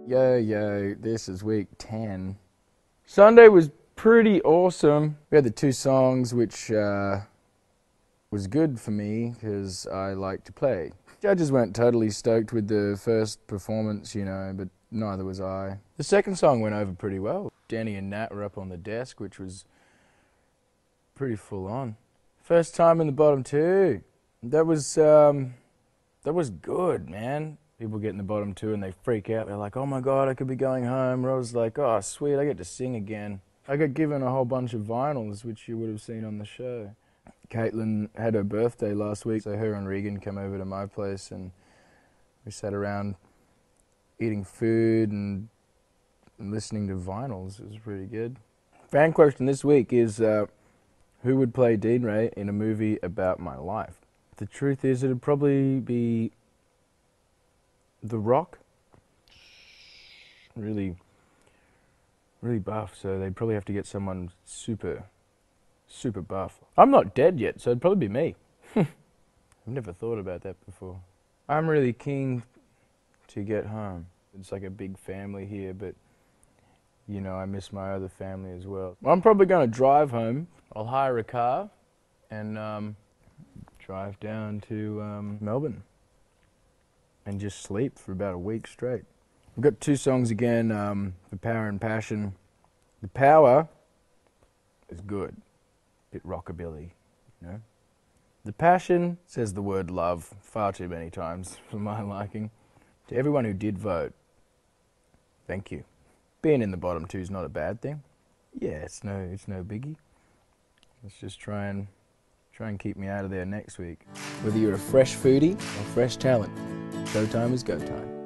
Yo, this is week 10. Sunday was pretty awesome. We had the two songs, which was good for me because I like to play. Judges weren't totally stoked with the first performance, you know, but neither was I. The second song went over pretty well. Danny and Nat were up on the desk, which was pretty full on. First time in the bottom two. That was good, man. People get in the bottom two and they freak out. They're like, oh my God, I could be going home. And I was like, oh sweet, I get to sing again. I got given a whole bunch of vinyls, which you would have seen on the show. Caitlin had her birthday last week, so her and Regan came over to my place and we sat around eating food and listening to vinyls. It was pretty good. Fan question this week is, who would play Dean Ray in a movie about my life? The truth is, it'd probably be The Rock. Really buff, so they'd probably have to get someone super buff. I'm not dead yet, so it'd probably be me. I've never thought about that before. I'm really keen to get home. It's like a big family here, but you know, I miss my other family as well. I'm probably going to drive home. I'll hire a car and drive down to Melbourne and just sleep for about a week straight. We've got two songs again, The Power and Passion. The Power is good, bit rockabilly, you know. The Passion says the word love far too many times for my liking. To everyone who did vote, thank you. Being in the bottom two is not a bad thing. Yeah, it's no biggie. Let's just try and keep me out of there next week. Whether you're a fresh foodie or fresh talent, showtime is go time.